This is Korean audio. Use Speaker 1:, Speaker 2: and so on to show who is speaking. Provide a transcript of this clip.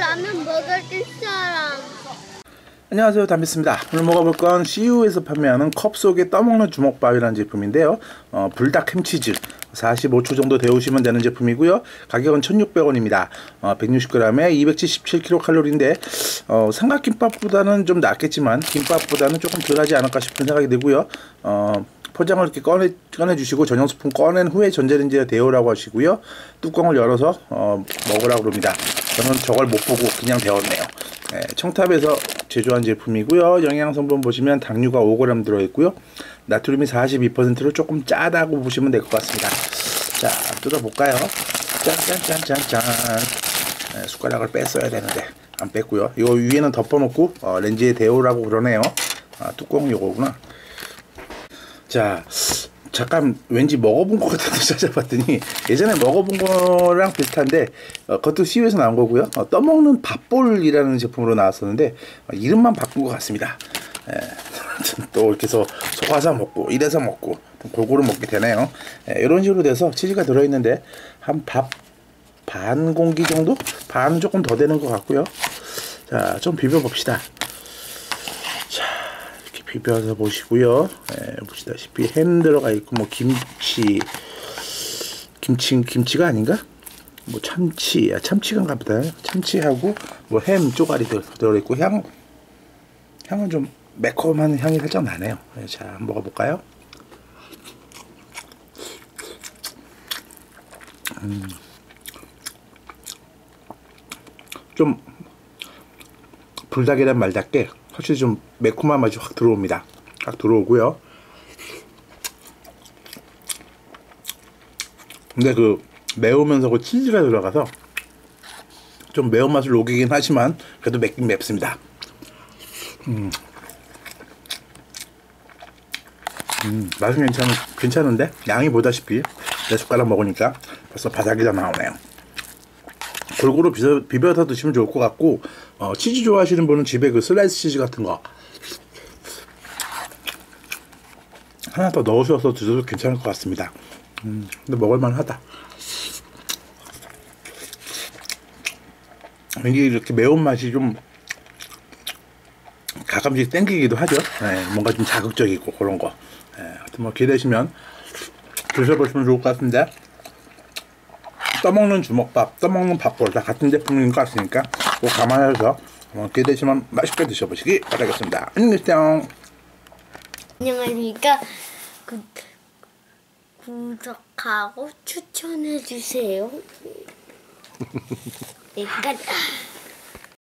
Speaker 1: 라면 먹어줄 사람.
Speaker 2: 안녕하세요, 담비스입니다. 오늘 먹어볼 건 CU에서 판매하는 컵 속에 떠먹는 주먹밥이라는 제품인데요. 불닭 햄치즈 45초 정도 데우시면 되는 제품이고요. 가격은 1,600원입니다. 160g에 277kcal인데 삼각김밥보다는 좀 낫겠지만 김밥보다는 조금 덜하지 않을까 싶은 생각이 들고요. 포장을 이렇게 꺼내주시고 전용 스푼 꺼낸 후에 전자레인지에 데우라고 하시고요. 뚜껑을 열어서 먹으라고 합니다. 저는 저걸 못 보고 그냥 데웠네요. 네, 청탑에서 제조한 제품이고요. 영양성분 보시면 당류가 5g 들어있고요. 나트륨이 42%로 조금 짜다고 보시면 될 것 같습니다. 자, 뜯어볼까요? 짠짠짠짠짠. 네, 숟가락을 뺐어야 되는데 안 뺐고요. 요 위에는 덮어놓고 렌즈에 데우라고 그러네요. 뚜껑 요거구나. 자, 잠깐 왠지 먹어본 것 같아서 찾아봤더니 예전에 먹어본 거랑 비슷한데 그것도 CU에서 나온 거고요. 떠먹는 밥볼이라는 제품으로 나왔었는데 이름만 바꾼 것 같습니다. 또 이렇게 해서 속아서 먹고 이래서 먹고 골고루 먹게 되네요. 이런 식으로 돼서 치즈가 들어있는데 한 밥 반 공기 정도? 반은 조금 더 되는 것 같고요. 자, 좀 비벼 봅시다. 비벼서 보시고요. 보시다시피 햄 들어가 있고 뭐 김치가 아닌가? 뭐 참치인가 보다. 참치하고 뭐 햄 쪼가리 들어 있고 향은 좀 매콤한 향이 살짝 나네요. 자, 한번 먹어볼까요? 좀 불닭이란 말답게 확실히 좀 매콤한 맛이 확 들어옵니다. 확 들어오고요. 근데 그 매우면서 그 치즈가 들어가서 좀 매운맛을 녹이긴 하지만 그래도 맵긴 맵습니다. 맛은 괜찮은데 양이 보다시피 내 숟가락 먹으니까 벌써 바삭이 다 나오네요. 골고루 비벼서 드시면 좋을 것 같고 치즈 좋아하시는 분은 집에 그 슬라이스 치즈 같은 거 하나 더 넣으셔서 드셔도 괜찮을 것 같습니다. 근데 먹을만 하다. 이게 이렇게 매운맛이 좀 가끔씩 땡기기도 하죠. 뭔가 좀 자극적이고 그런 거. 하여튼 뭐 기대시면 드셔보시면 좋을 것 같은데 떠먹는 주먹밥, 떠먹는 밥볼 다 같은 제품인 것 같으니까 꼭 감안해서 기회 되시면 맛있게 드셔보시기 바라겠습니다. 안녕히 계세요.
Speaker 1: 안녕하십니까. 구독하고 추천해주세요. 내가